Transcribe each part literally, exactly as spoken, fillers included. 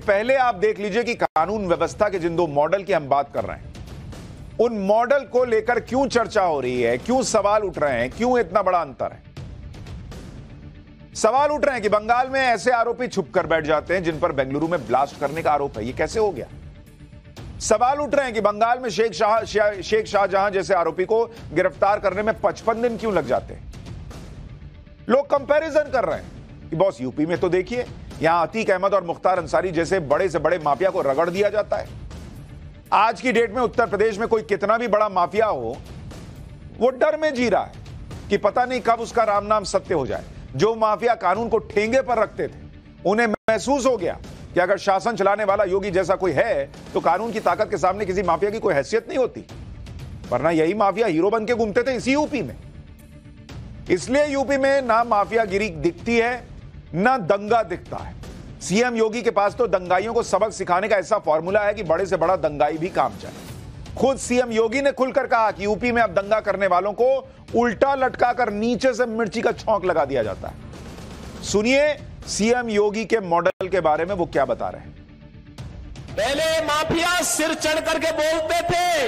पहले आप देख लीजिए कि कानून व्यवस्था के जिन दो मॉडल की हम बात कर रहे हैं, उन मॉडल को लेकर क्यों चर्चा हो रही है, क्यों सवाल उठ रहे हैं, क्यों इतना बड़ा अंतर है। सवाल उठ रहे हैं कि बंगाल में ऐसे आरोपी छुप कर बैठ जाते हैं जिन पर बेंगलुरु में ब्लास्ट करने का आरोप है, ये कैसे हो गया। सवाल उठ रहे हैं कि बंगाल में शेख शाह शेख शाहजहां जैसे आरोपी को गिरफ्तार करने में पचपन दिन क्यों लग जाते हैं। लोग कंपैरिजन कर रहे हैं कि बॉस यूपी में तो देखिए, यहां अतीक अहमद और मुख्तार अंसारी जैसे बड़े से बड़े माफिया को रगड़ दिया जाता है। आज की डेट में उत्तर प्रदेश में कोई कितना भी बड़ा माफिया हो, वो डर में जी रहा है कि पता नहीं कब उसका राम नाम सत्य हो जाए। जो माफिया कानून को ठेंगे पर रखते थे, उन्हें महसूस हो गया कि अगर शासन चलाने वाला योगी जैसा कोई है तो कानून की ताकत के सामने किसी माफिया की कोई हैसियत नहीं होती। वरना यही माफिया हीरो बन के घूमते थे इसी यूपी में। इसलिए यूपी में ना माफियागिरी दिखती है, ना दंगा दिखता है। सीएम योगी के पास तो दंगाइयों को सबक सिखाने का ऐसा फॉर्मूला है कि बड़े से बड़ा दंगाई भी काम जाए। खुद सीएम योगी ने खुलकर कहा कि यूपी में अब दंगा करने वालों को उल्टा लटकाकर नीचे से मिर्ची का छौंक लगा दिया जाता है। सुनिए सीएम योगी के मॉडल के बारे में वो क्या बता रहे हैं। पहले माफिया सिर चढ़ करके बोलते थे।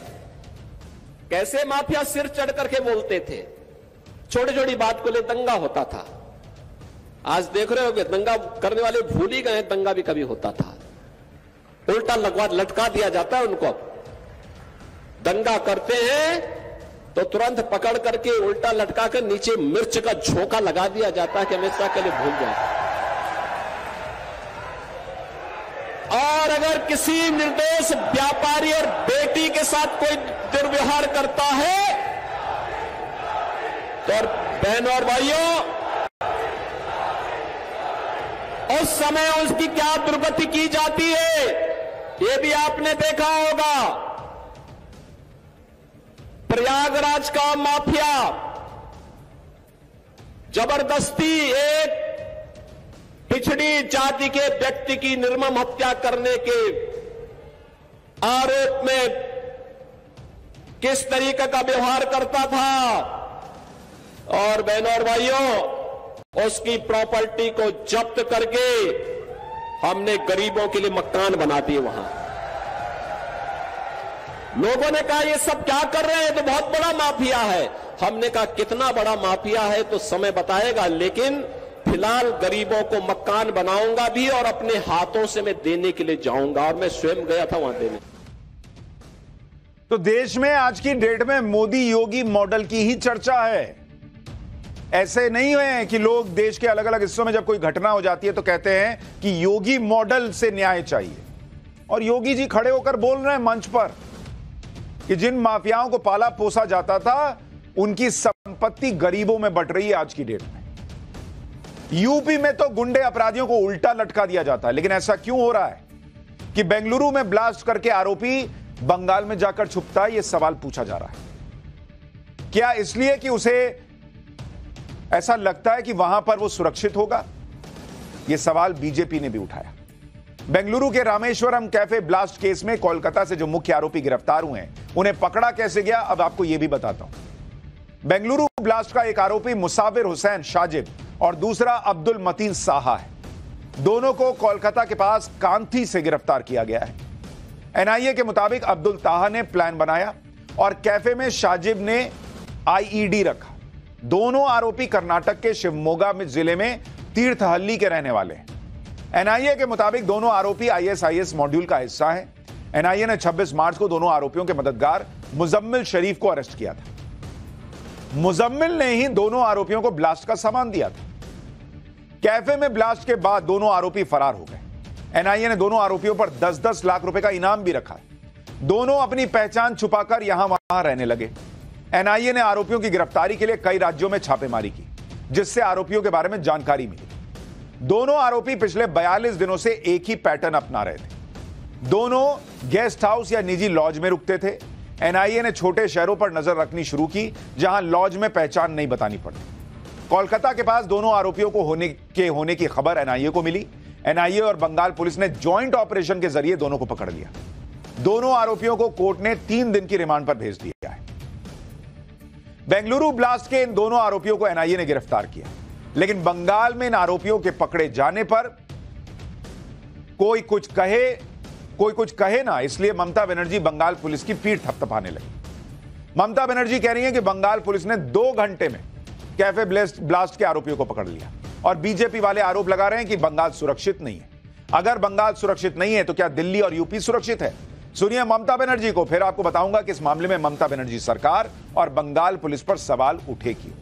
कैसे माफिया सिर चढ़ करके बोलते थे? छोटी छोटी बात को ले दंगा होता था। आज देख रहे हो कि दंगा करने वाले भूल ही गए, दंगा भी कभी होता था। उल्टा लगवा लटका दिया जाता है उनको। दंगा करते हैं तो तुरंत पकड़ करके उल्टा लटका कर नीचे मिर्च का झोंका लगा दिया जाता है कि हमेशा के लिए भूल जाए। और अगर किसी निर्दोष व्यापारी और बेटी के साथ कोई दुर्व्यवहार करता है तो बहनों और भाइयों, उस समय उसकी क्या दुर्गति की जाती है, ये भी आपने देखा होगा। प्रयागराज का माफिया जबरदस्ती एक पिछड़ी जाति के व्यक्ति की निर्मम हत्या करने के आरोप में किस तरीके का व्यवहार करता था। और बहनों और भाइयों, उसकी प्रॉपर्टी को जब्त करके हमने गरीबों के लिए मकान बना दिए। वहां लोगों ने कहा ये सब क्या कर रहे हैं, तो बहुत बड़ा माफिया है। हमने कहा कितना बड़ा माफिया है तो समय बताएगा, लेकिन फिलहाल गरीबों को मकान बनाऊंगा भी और अपने हाथों से मैं देने के लिए जाऊंगा। और मैं स्वयं गया था वहां देने। तो देश में आज की डेट में मोदी योगी मॉडल की ही चर्चा है। ऐसे नहीं है कि लोग देश के अलग अलग हिस्सों में जब कोई घटना हो जाती है तो कहते हैं कि योगी मॉडल से न्याय चाहिए। और योगी जी खड़े होकर बोल रहे हैं मंच पर कि जिन माफियाओं को पाला पोसा जाता था उनकी संपत्ति गरीबों में बंट रही है आज की डेट में। यूपी में तो गुंडे अपराधियों को उल्टा लटका दिया जाता है, लेकिन ऐसा क्यों हो रहा है कि बेंगलुरु में ब्लास्ट करके आरोपी बंगाल में जाकर छुपता है? यह सवाल पूछा जा रहा है। क्या इसलिए कि उसे ऐसा लगता है कि वहां पर वो सुरक्षित होगा? यह सवाल बीजेपी ने भी उठाया। बेंगलुरु के रामेश्वरम कैफे ब्लास्ट केस में कोलकाता से जो मुख्य आरोपी गिरफ्तार हुए हैं, उन्हें पकड़ा कैसे गया, अब आपको यह भी बताता हूं। बेंगलुरु ब्लास्ट का एक आरोपी मुसाविर हुसैन शाजिब और दूसरा अब्दुल मतीन साहा है। दोनों को कोलकाता के पास कांथी से गिरफ्तार किया गया है। एनआईए के मुताबिक अब्दुल ताहा ने प्लान बनाया और कैफे में शाजिब ने आईईडी रखा। दोनों आरोपी कर्नाटक के शिवमोगा में जिले में तीर्थहल्ली के रहने वाले हैं। एनआईए के मुताबिक दोनों आरोपी आईएसआईएस मॉड्यूल का हिस्सा है। एनआईए ने छब्बीस मार्च को दोनों आरोपियों के मददगार मुजम्मिल शरीफ को अरेस्ट किया था। मुजम्मिल ने ही दोनों आरोपियों को ब्लास्ट का सामान दिया था। कैफे में ब्लास्ट के बाद दोनों आरोपी फरार हो गए। एनआईए ने दोनों आरोपियों पर दस दस लाख रुपए का इनाम भी रखा है। दोनों अपनी पहचान छुपाकर यहां वहां रहने लगे। एनआईए ने आरोपियों की गिरफ्तारी के लिए कई राज्यों में छापेमारी की, जिससे आरोपियों के बारे में जानकारी मिली। दोनों आरोपी पिछले बयालीस दिनों से एक ही पैटर्न अपना रहे थे। दोनों गेस्ट हाउस या निजी लॉज में रुकते थे। एनआईए ने छोटे शहरों पर नजर रखनी शुरू की जहां लॉज में पहचान नहीं बतानी पड़ती। कोलकाता के पास दोनों आरोपियों को होने के होने की खबर एनआईए को मिली। एनआईए और बंगाल पुलिस ने जॉइंट ऑपरेशन के जरिए दोनों को पकड़ लिया। दोनों आरोपियों को कोर्ट ने तीन दिन की रिमांड पर भेज दिया है। बेंगलुरु ब्लास्ट के इन दोनों आरोपियों को एनआईए ने गिरफ्तार किया, लेकिन बंगाल में इन आरोपियों के पकड़े जाने पर कोई कुछ कहे कोई कुछ कहे ना, इसलिए ममता बनर्जी बंगाल पुलिस की पीठ थपथपाने लगी। ममता बनर्जी कह रही है कि बंगाल पुलिस ने दो घंटे में कैफे ब्लास्ट के आरोपियों को पकड़ लिया, और बीजेपी वाले आरोप लगा रहे हैं कि बंगाल सुरक्षित नहीं है। अगर बंगाल सुरक्षित नहीं है तो क्या दिल्ली और यूपी सुरक्षित है? सुनिए ममता बनर्जी को, फिर आपको बताऊंगा कि इस मामले में ममता बनर्जी सरकार और बंगाल पुलिस पर सवाल उठे क्यों।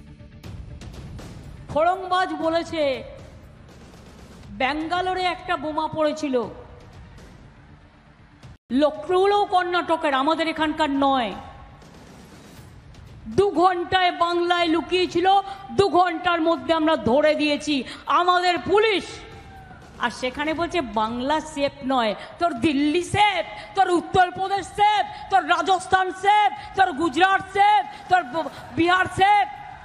খড়ংবাজ বলেছে ব্যাঙ্গালোরে একটা বোমা পড়েছিল, লখনৌও কর্ণাটকের, আমাদের এখানকার নয়। দু ঘন্টায় বাংলায় লুকিয়েছিল, দু ঘন্টার মধ্যে আমরা ধরে দিয়েছি আমাদের পুলিশ। আর সেখানে বলছে বাংলা সেফ নয়, তোর দিল্লি সেফ, তোর উত্তরপ্রদেশ সেফ, তোর রাজস্থান সেফ, তোর গুজরাট সেফ, তোর বিহার সেফ।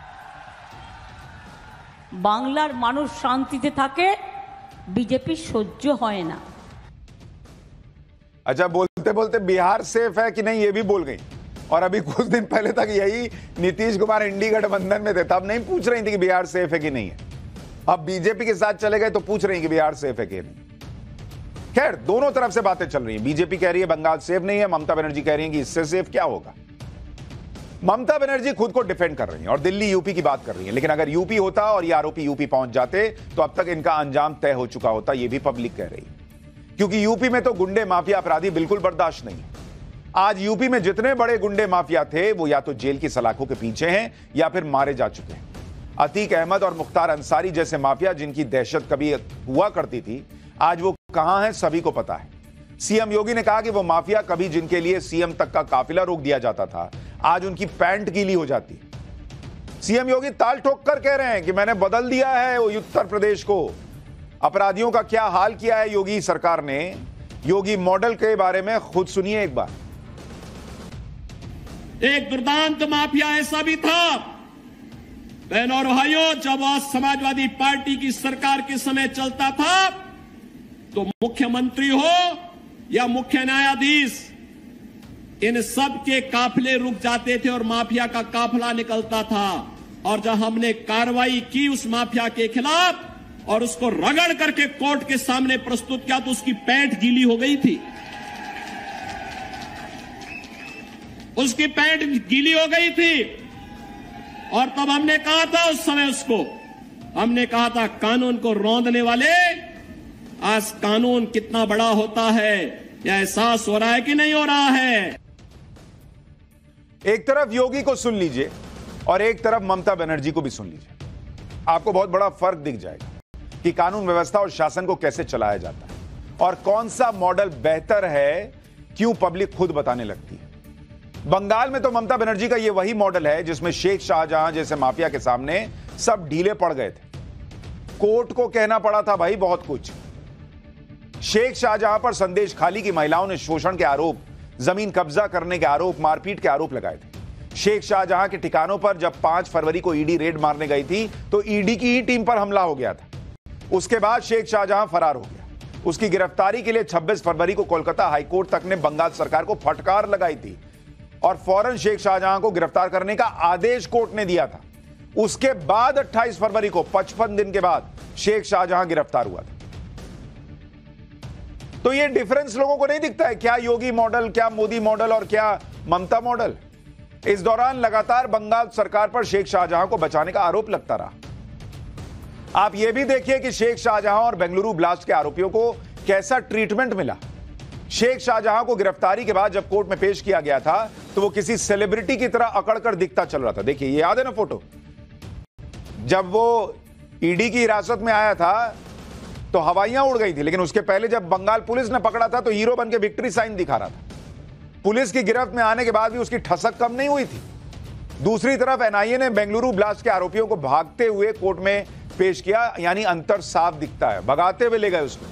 বাংলার মানুষ শান্তিতে থাকে, বিজেপি সহ্য হয় না। अच्छा, बोलते बोलते बिहार सेफ है कि नहीं ये भी बोल गई। और अभी कुछ दिन पहले तक यही नीतीश कुमार इंडी गठबंधन में थे, तब नहीं पूछ रही थी कि बिहार सेफ है कि नहीं है। अब बीजेपी के साथ चले गए तो पूछ रही हैं कि बिहार सेफ है कि नहीं। खैर, दोनों तरफ से बातें चल रही हैं। बीजेपी कह रही है बंगाल सेफ नहीं है, ममता बनर्जी कह रही है कि इससे सेफ क्या होगा। ममता बनर्जी खुद को डिफेंड कर रही हैं और दिल्ली यूपी की बात कर रही हैं, लेकिन अगर यूपी होता और ये आरोपी यूपी पहुंच जाते तो अब तक इनका अंजाम तय हो चुका होता, ये भी पब्लिक कह रही है। क्योंकि यूपी में तो गुंडे माफिया अपराधी बिल्कुल बर्दाश्त नहीं। आज यूपी में जितने बड़े गुंडे माफिया थे वो या तो जेल की सलाखों के पीछे हैं या फिर मारे जा चुके हैं। अतीक अहमद और मुख्तार अंसारी जैसे माफिया जिनकी दहशत कभी हुआ करती थी, आज वो कहां है सभी को पता है। सीएम योगी ने कहा कि वो माफिया कभी जिनके लिए सीएम तक का काफिला रोक दिया जाता था, आज उनकी पैंट गीली हो जाती है। सीएम योगी ताल ठोक कर कह रहे हैं कि मैंने बदल दिया है उत्तर प्रदेश को। अपराधियों का क्या हाल किया है योगी सरकार ने। योगी मॉडल के बारे में खुद सुनिए एक बार। एक दुर्दांत माफिया ऐसा भी था, बहनों और भाइयों, जब आज समाजवादी पार्टी की सरकार के समय चलता था तो मुख्यमंत्री हो या मुख्य न्यायाधीश, इन सब के काफिले रुक जाते थे और माफिया का काफिला निकलता था। और जब हमने कार्रवाई की उस माफिया के खिलाफ और उसको रगड़ करके कोर्ट के सामने प्रस्तुत किया तो उसकी पैंट गीली हो गई थी, उसकी पैंट गीली हो गई थी। और तब हमने कहा था, उस समय उसको हमने कहा था, कानून को रौंदने वाले, आज कानून कितना बड़ा होता है यह एहसास हो रहा है कि नहीं हो रहा है। एक तरफ योगी को सुन लीजिए और एक तरफ ममता बनर्जी को भी सुन लीजिए, आपको बहुत बड़ा फर्क दिख जाएगा कि कानून व्यवस्था और शासन को कैसे चलाया जाता है और कौन सा मॉडल बेहतर है, क्यों पब्लिक खुद बताने लगती है। बंगाल में तो ममता बनर्जी का यह वही मॉडल है जिसमें शेख शाहजहां जैसे माफिया के सामने सब ढीले पड़ गए थे। कोर्ट को कहना पड़ा था भाई बहुत कुछ। शेख शाहजहां पर संदेश खाली की महिलाओं ने शोषण के आरोप, जमीन कब्जा करने के आरोप, मारपीट के आरोप लगाए थे। शेख शाहजहां के ठिकानों पर जब पांच फरवरी को ईडी रेड मारने गई थी तो ईडी की ही टीम पर हमला हो गया था। उसके बाद शेख शाहजहां फरार हो गया। उसकी गिरफ्तारी के लिए छब्बीस फरवरी को कोलकाता हाईकोर्ट तक ने बंगाल सरकार को फटकार लगाई थी और फौरन शेख शाहजहां को गिरफ्तार करने का आदेश कोर्ट ने दिया था। उसके बाद अट्ठाईस फरवरी को पचपन दिन के बाद शेख शाहजहां गिरफ्तार हुआ था। तो यह डिफरेंस लोगों को नहीं दिखता है, क्या योगी मॉडल, क्या मोदी मॉडल और क्या ममता मॉडल। इस दौरान लगातार बंगाल सरकार पर शेख शाहजहां को बचाने का आरोप लगता रहा। आप यह भी देखिए कि शेख शाहजहां और बेंगलुरु ब्लास्ट के आरोपियों को कैसा ट्रीटमेंट मिला। शेख शाहजहां को गिरफ्तारी के बाद जब कोर्ट में पेश किया गया था तो वो किसी सेलिब्रिटी की तरह अकड़कर दिखता चल रहा था। देखिए, ये याद है ना फोटो, जब वो ईडी की हिरासत में आया था तो हवाइयां उड़ गई थी, लेकिन उसके पहले जब बंगाल पुलिस ने पकड़ा था तो हीरो बन के विक्ट्री साइन दिखा रहा था। पुलिस की गिरफ्त में आने के बाद भी उसकी ठसक कम नहीं हुई थी। दूसरी तरफ एनआईए ने बेंगलुरु ब्लास्ट के आरोपियों को भागते हुए कोर्ट में पेश किया, यानी अंतर साफ दिखता है, भगाते हुए ले गए उसको।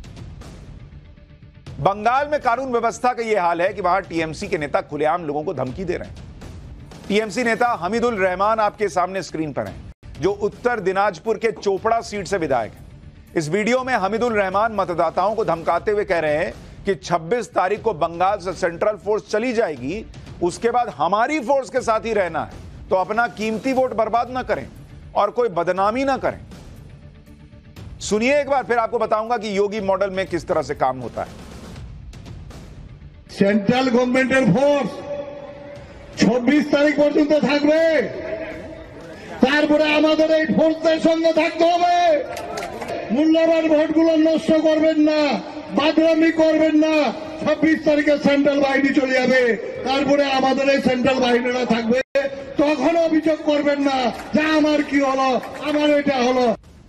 बंगाल में कानून व्यवस्था का यह हाल है कि वहां टीएमसी के नेता खुलेआम लोगों को धमकी दे रहे हैं। टीएमसी नेता हमीदुल रहमान आपके सामने स्क्रीन पर हैं, जो उत्तर दिनाजपुर के चोपड़ा सीट से विधायक हैं। इस वीडियो में हमीदुल रहमान मतदाताओं को धमकाते हुए कह रहे हैं कि छब्बीस तारीख को बंगाल से सेंट्रल फोर्स चली जाएगी, उसके बाद हमारी फोर्स के साथ ही रहना है, तो अपना कीमती वोट बर्बाद ना करें और कोई बदनामी ना करें। सुनिए एक बार, फिर आपको बताऊंगा कि योगी मॉडल में किस तरह से काम होता है। সেন্ট্রাল গভর্নমেন্টের ফোর্স চব্বিশ তারিখ পর্যন্ত থাকবে, তারপরে আমাদের এই ফোর্সের সঙ্গে থাকতে হবে। মূল্যবান ভোটগুলো নষ্ট করবেন না, বাদরামি করবেন না। ছাব্বিশ তারিখে সেন্ট্রাল বাহিনী চলে যাবে, তারপরে আমাদের এই সেন্ট্রাল বাহিনীরা থাকবে। তখন অভিযোগ করবেন না যে আমার কি হলো, আমার এটা হলো।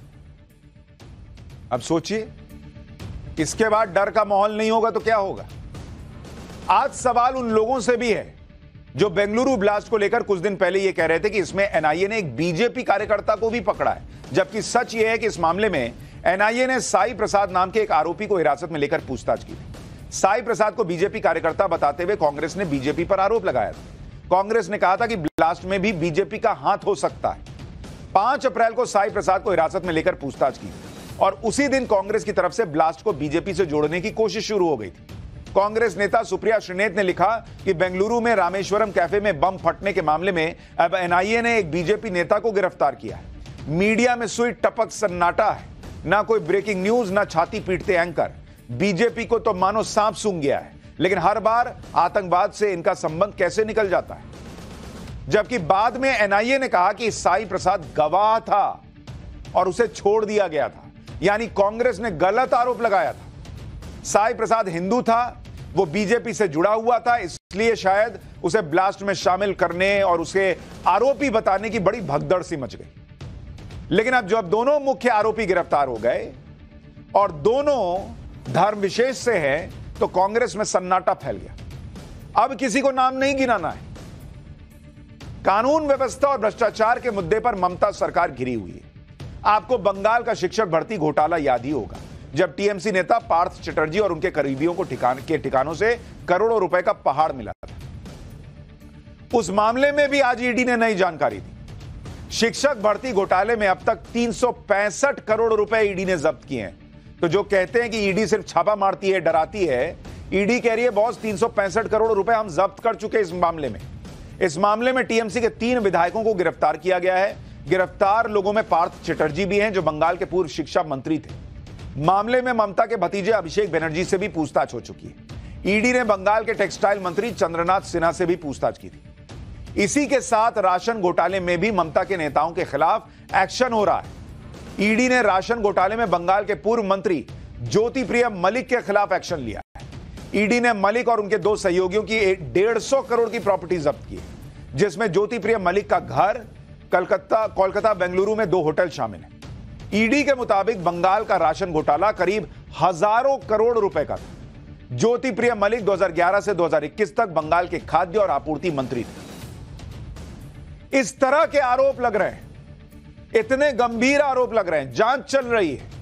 अब सोचिए, इसके बाद डर का माहौल नहीं होगा तो क्या होगा। आज सवाल उन लोगों से भी है जो बेंगलुरु ब्लास्ट को लेकर कुछ दिन पहले यह कह रहे थे कि इसमें एनआईए ने एक बीजेपी कार्यकर्ता को भी पकड़ा है, जबकि सच यह है कि इस मामले में एनआईए ने साई प्रसाद नाम के एक आरोपी को हिरासत में लेकर पूछताछ की थी। साई प्रसाद को बीजेपी कार्यकर्ता बताते हुए कांग्रेस ने बीजेपी पर आरोप लगाया था। कांग्रेस ने कहा था कि ब्लास्ट में भी बीजेपी का हाथ हो सकता है। पांच अप्रैल को साई प्रसाद को हिरासत में लेकर पूछताछ की और उसी दिन कांग्रेस की तरफ से ब्लास्ट को बीजेपी से जोड़ने की कोशिश शुरू हो गई थी। कांग्रेस नेता सुप्रिया श्रीनेत ने लिखा कि बेंगलुरु में रामेश्वरम कैफे में बम फटने के मामले में अब एनआईए ने एक बीजेपी नेता को गिरफ्तार किया है। मीडिया में सुई टपक सन्नाटा है, ना कोई ब्रेकिंग न्यूज, ना छाती पीटते एंकर। बीजेपी को तो मानो सांप सूंघ गया है, लेकिन हर बार आतंकवाद से इनका संबंध कैसे निकल जाता है। जबकि बाद में एनआईए ने कहा कि साई प्रसाद गवाह था और उसे छोड़ दिया गया था, यानी कांग्रेस ने गलत आरोप लगाया था। साई प्रसाद हिंदू था, वो बीजेपी से जुड़ा हुआ था, इसलिए शायद उसे ब्लास्ट में शामिल करने और उसे आरोपी बताने की बड़ी भगदड़ सी मच गई। लेकिन अब जब दोनों मुख्य आरोपी गिरफ्तार हो गए और दोनों धर्म विशेष से हैं, तो कांग्रेस में सन्नाटा फैल गया। अब किसी को नाम नहीं गिनाना है। कानून व्यवस्था और भ्रष्टाचार के मुद्दे पर ममता सरकार घिरी हुई है। आपको बंगाल का शिक्षक भर्ती घोटाला याद ही होगा, जब टीएमसी नेता पार्थ चटर्जी और उनके करीबियों को ठिकान के ठिकानों से करोड़ों रुपए का पहाड़ मिला था। उस मामले में भी आज ईडी ने नई जानकारी दी। शिक्षक भर्ती घोटाले में अब तक तीन सौ पैंसठ करोड़ रुपए ईडी ने जब्त किए हैं। तो जो कहते हैं कि ईडी सिर्फ छापा मारती है, डराती है, ईडी कह रही है बॉस तीन सौ पैंसठ करोड़ रुपए हम जब्त कर चुके इस मामले में। इस मामले में टीएमसी के तीन विधायकों को गिरफ्तार किया गया है। गिरफ्तार लोगों में पार्थ चटर्जी भी हैं, जो बंगाल के पूर्व शिक्षा मंत्री थे। मामले में ममता के भतीजे अभिषेक बनर्जी से भी पूछताछ हो चुकी है। ईडी ने बंगाल के टेक्सटाइल मंत्री चंद्रनाथ सिन्हा से भी पूछताछ की थी। इसी के साथ राशन घोटाले में भी ममता के नेताओं के खिलाफ एक्शन हो रहा है। ईडी ने राशन घोटाले में बंगाल के पूर्व मंत्री ज्योति प्रिया मलिक के खिलाफ एक्शन लिया है। ईडी ने मलिक और उनके दो सहयोगियों की डेढ़ सौ करोड़ की प्रॉपर्टी जब्त की है, जिसमें ज्योति प्रिया मलिक का घर, कलकत्ता कोलकाता बेंगलुरु में दो होटल शामिल हैं। ईडी के मुताबिक बंगाल का राशन घोटाला करीब हजारों करोड़ रुपए का था। ज्योति प्रिया मलिक दो हज़ार ग्यारह से दो हज़ार इक्कीस तक बंगाल के खाद्य और आपूर्ति मंत्री थे। इस तरह के आरोप लग रहे हैं, इतने गंभीर आरोप लग रहे हैं, जांच चल रही है।